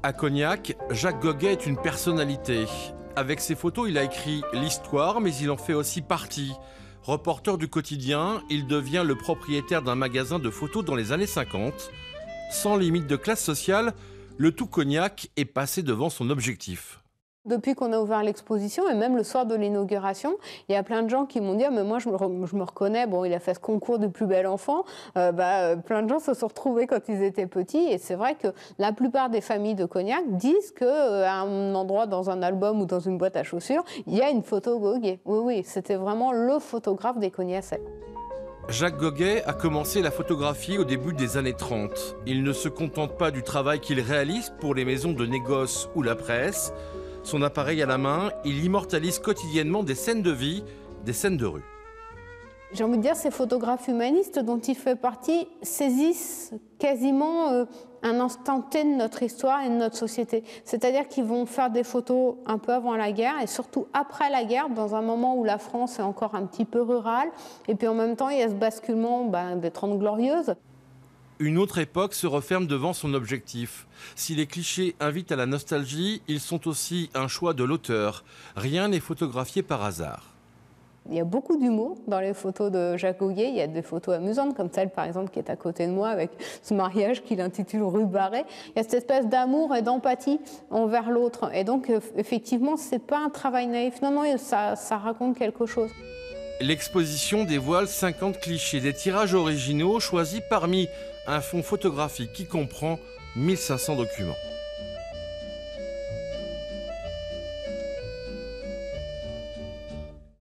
À Cognac, Jacques Goguet est une personnalité. Avec ses photos, il a écrit l'histoire, mais il en fait aussi partie. Reporter du quotidien, il devient le propriétaire d'un magasin de photos dans les années 50. Sans limite de classe sociale, le tout Cognac est passé devant son objectif. Depuis qu'on a ouvert l'exposition, et même le soir de l'inauguration, il y a plein de gens qui m'ont dit « Ah, mais moi, je me reconnais, bon, il a fait ce concours du plus bel enfant. » Plein de gens se sont retrouvés quand ils étaient petits. Et c'est vrai que la plupart des familles de Cognac disent qu'à un endroit, dans un album ou dans une boîte à chaussures, il y a une photo Goguet. Oui, oui, c'était vraiment le photographe des Cognacais. Jacques Goguet a commencé la photographie au début des années 30. Il ne se contente pas du travail qu'il réalise pour les maisons de négoce ou la presse. Son appareil à la main, il immortalise quotidiennement des scènes de vie, des scènes de rue. J'ai envie de dire, ces photographes humanistes dont il fait partie saisissent quasiment un instant T de notre histoire et de notre société. C'est-à-dire qu'ils vont faire des photos un peu avant la guerre et surtout après la guerre, dans un moment où la France est encore un petit peu rurale. Et puis en même temps, il y a ce basculement des 30 Glorieuses. Une autre époque se referme devant son objectif. Si les clichés invitent à la nostalgie, ils sont aussi un choix de l'auteur. Rien n'est photographié par hasard. Il y a beaucoup d'humour dans les photos de Jacques Goguet. Il y a des photos amusantes, comme celle, par exemple, qui est à côté de moi, avec ce mariage qu'il intitule Rue Barrée. Il y a cette espèce d'amour et d'empathie envers l'autre. Et donc, effectivement, ce n'est pas un travail naïf. Non, non, ça raconte quelque chose. L'exposition dévoile 50 clichés, des tirages originaux choisis parmi un fonds photographique qui comprend 1500 documents.